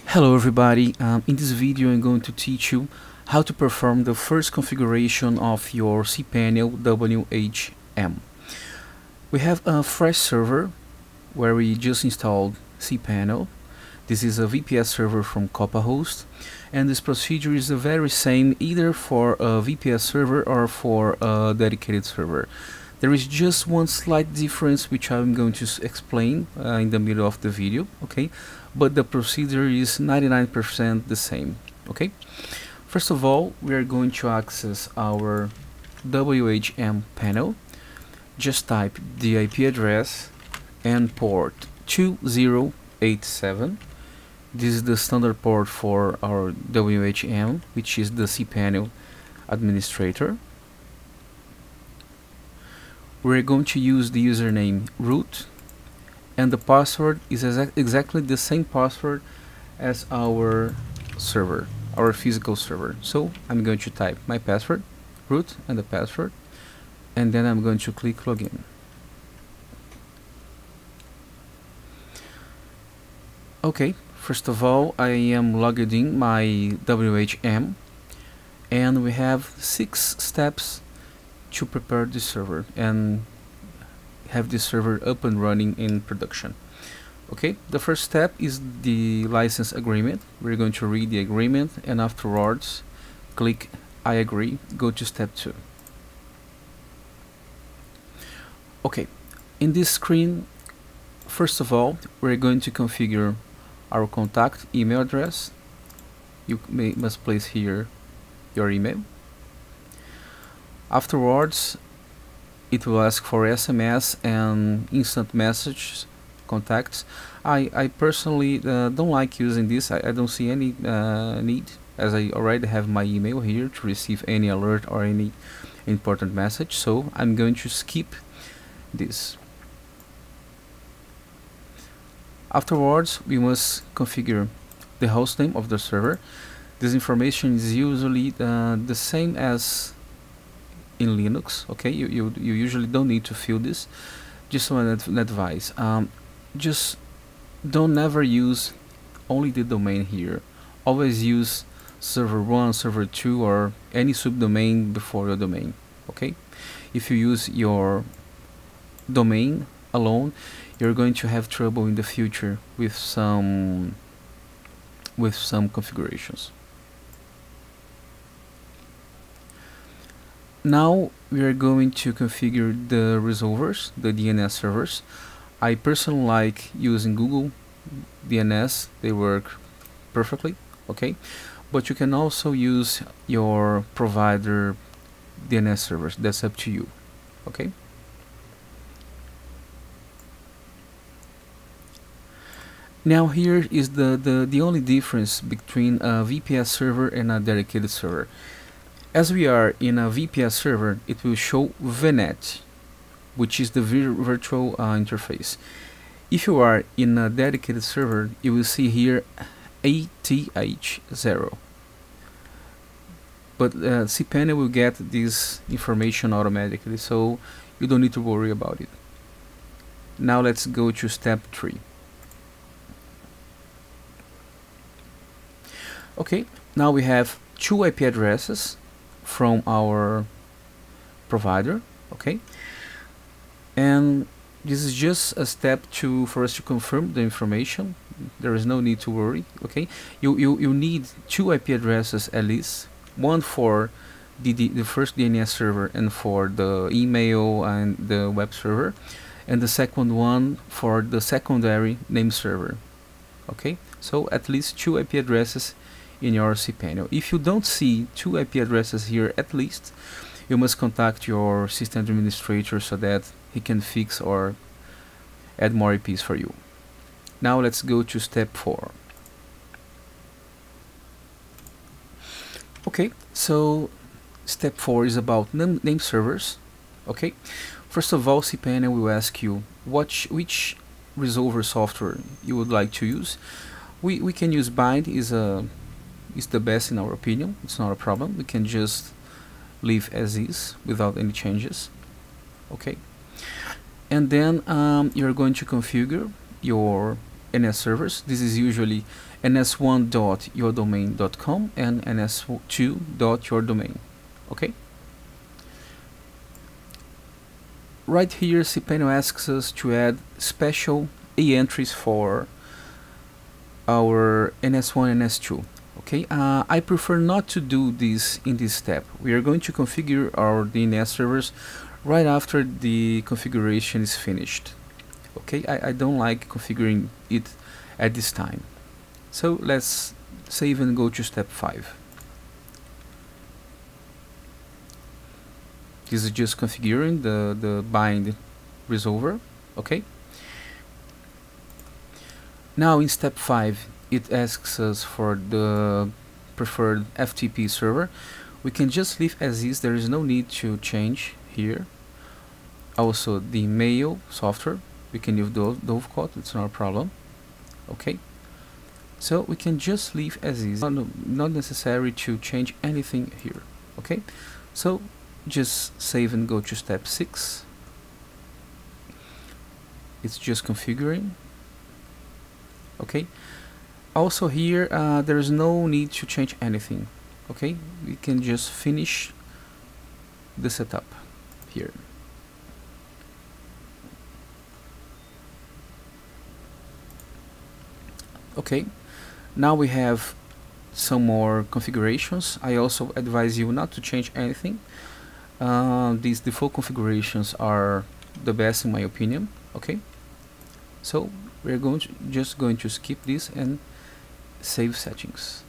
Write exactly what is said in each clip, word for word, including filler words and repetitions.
Hello everybody, um, in this video I'm going to teach you how to perform the first configuration of your cPanel W H M. We have a fresh server where we just installed cPanel. This is a V P S server from Copahost, and this procedure is the very same either for a V P S server or for a dedicated server. There is just one slight difference which I'm going to explain uh, in the middle of the video, okay? But the procedure is ninety-nine percent the same, okay? First of all, we are going to access our W H M panel. Just type the I P address and port two zero eight seven. This is the standard port for our W H M, which is the cPanel administrator. We're going to use the username root, and the password is exa exactly the same password as our server, our physical server. So I'm going to type my password, root, and the password, and then I'm going to click login. Okay, first of all, I am logged in my W H M, and we have six steps to prepare the server and have the server up and running in production. Okay, the first step is the license agreement. We're going to read the agreement, and afterwards click I agree, go to step two. Okay, in this screen, first of all, we're going to configure our contact email address. You may must place here your email. Afterwards, it will ask for S M S and instant message contacts. I, I personally uh, don't like using this. I, I don't see any uh, need, as I already have my email here to receive any alert or any important message, so I'm going to skip this. Afterwards, we must configure the hostname of the server. This information is usually uh, the same as in Linux, okay? You, you, you usually don't need to fill this. Just one adv advice, um, just don't never use only the domain here. Always use server one, server two, or any subdomain before your domain, okay? If you use your domain alone, you're going to have trouble in the future with some with some configurations. Now we are going to configure the resolvers, the D N S servers. I personally like using Google D N S, they work perfectly, okay? But you can also use your provider D N S servers, that's up to you, okay? Now here is the, the, the only difference between a V P S server and a dedicated server. As we are in a V P S server, it will show V net, which is the vir virtual uh, interface. If you are in a dedicated server, you will see here A T H zero. But uh, cPanel will get this information automatically, so you don't need to worry about it. Now let's go to step three. Okay, now we have two I P addresses from our provider, okay, and this is just a step to for us to confirm the information. There is no need to worry, okay? You you you need two I P addresses at least, one for the the, the first D N S server and for the email and the web server, and the second one for the secondary name server, okay? So at least two I P addresses in your cPanel. If you don't see two I P addresses here at least, you must contact your system administrator so that he can fix or add more I Ps for you. Now let's go to step four. Okay, so step four is about name, name servers. Okay, first of all, cPanel will ask you what which resolver software you would like to use. We, we can use Bind, is a is the best in our opinion. It's not a problem. We can just leave as is without any changes, okay? And then um, you're going to configure your N S servers. This is usually N S one dot your domain dot com and N S two dot your domain. Okay. Right here, cPanel asks us to add special A entries for our N S one and N S two. Okay, uh, I prefer not to do this in this step. We are going to configure our D N S servers right after the configuration is finished. Okay, I, I don't like configuring it at this time. So let's save and go to step five. This is just configuring the, the bind resolver. Okay. Now in step five, it asks us for the preferred F T P server. We can just leave as is. There is no need to change here. Also the mail software, we can leave Dove, Dovecot, it's not a problem. Okay, so we can just leave as is, not, not necessary to change anything here. Okay, so just save and go to step six. It's just configuring. Okay, also here uh, there is no need to change anything. Okay, we can just finish the setup here. Okay, now we have some more configurations. I also advise you not to change anything. Uh, these default configurations are the best in my opinion. Okay, so we're going to just going to skip this and save settings.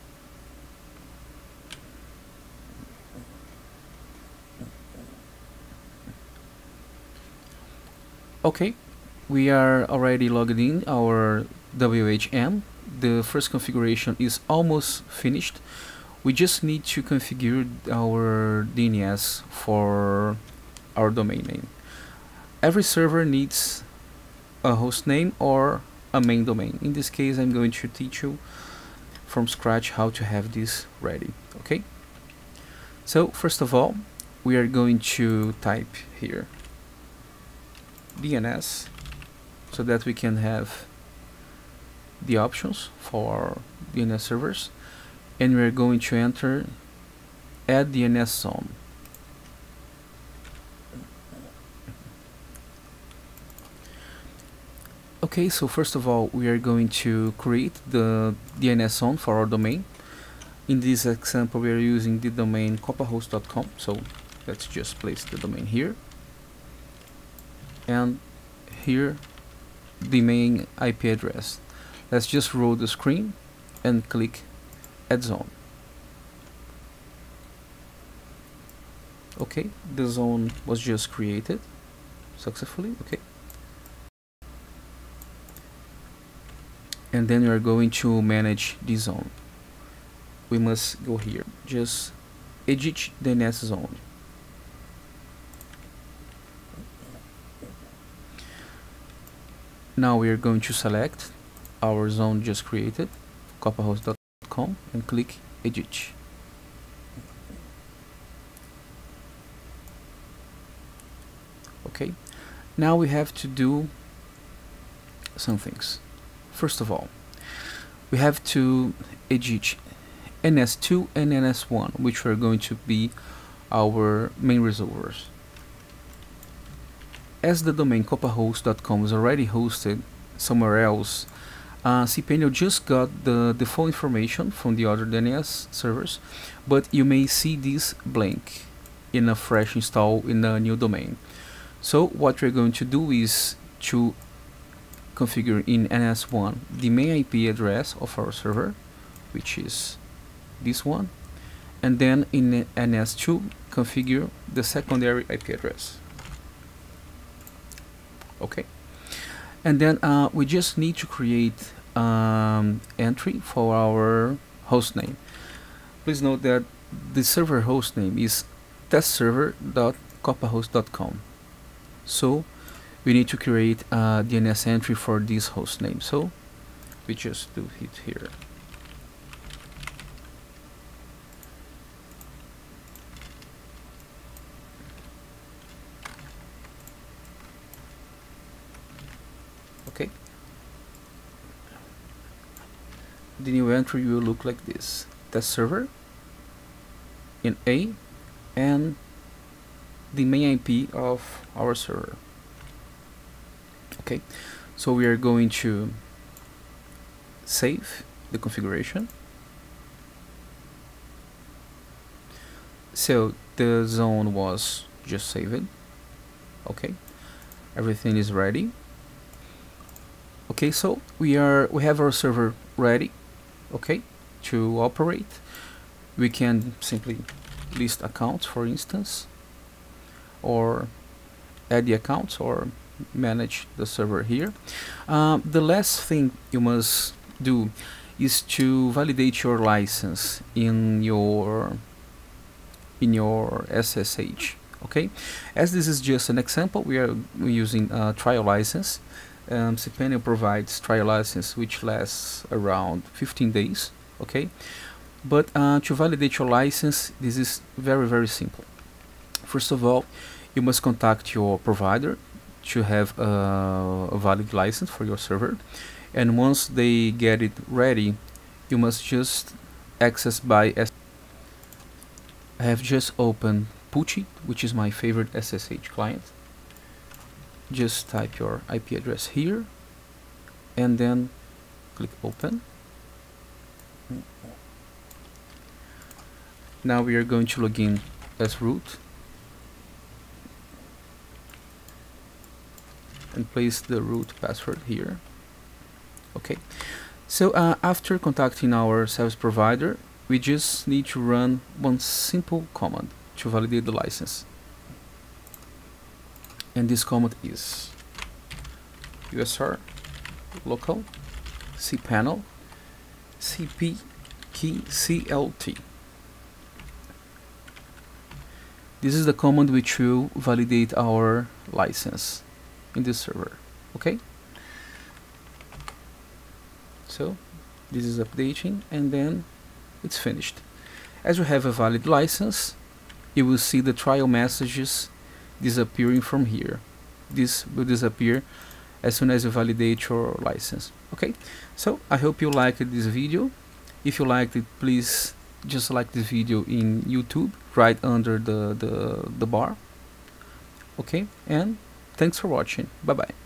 Okay, we are already logged in our W H M. The first configuration is almost finished. We just need to configure our D N S for our domain name. Every server needs a host name or a main domain. In this case, I'm going to teach you from scratch how to have this ready. Okay, so first of all, we are going to type here D N S so that we can have the options for our D N S servers, and we're going to enter add D N S zone. Okay, so first of all, we are going to create the D N S zone for our domain. In this example, we are using the domain copahost dot com, so let's just place the domain here, and here the main I P address. Let's just roll the screen and click add zone. Okay, the zone was just created successfully. Okay, and then we are going to manage the zone. We must go here, just edit the D N S zone. Now we are going to select our zone just created, copahost dot com, and click edit. Okay, now we have to do some things. First of all, we have to edit N S two and N S one, which are going to be our main resolvers. As the domain copahost dot com is already hosted somewhere else, uh, cPanel just got the default information from the other D N S servers, but you may see this blank in a fresh install in a new domain. So what we're going to do is to configure in N S one the main I P address of our server, which is this one, and then in N S two configure the secondary I P address. Okay, and then uh, we just need to create um, entry for our host name. Please note that the server host name is test server dot copahost dot com, so we need to create a D N S entry for this host name. So we just do it here. Okay, the new entry will look like this: test server in A and the main I P of our server. Okay, so we are going to save the configuration. So the zone was just saved. Okay, everything is ready. Okay, so we are we have our server ready, okay, to operate. We can simply list accounts, for instance, or add the accounts, or manage the server here. Um, the last thing you must do is to validate your license in your in your S S H. Okay, as this is just an example, we are using a trial license. Um, cPanel provides trial license which lasts around fifteen days. Okay, but uh, to validate your license, this is very very simple. First of all, you must contact your provider to have uh, a valid license for your server, and once they get it ready, you must just access by S. I have just opened Putty, which is my favorite S S H client. Just type your I P address here and then click open. Now we are going to log in as root and place the root password here. Okay, so uh, after contacting our service provider, we just need to run one simple command to validate the license. And this command is usr local cPanel cp key clt. This is the command which will validate our license in this server. Okay, so this is updating and then it's finished. As you have a valid license, you will see the trial messages disappearing from here. This will disappear as soon as you validate your license. Okay, so I hope you liked this video. If you liked it, please just like this video in YouTube right under the, the, the bar. Okay, and thanks for watching. Bye bye.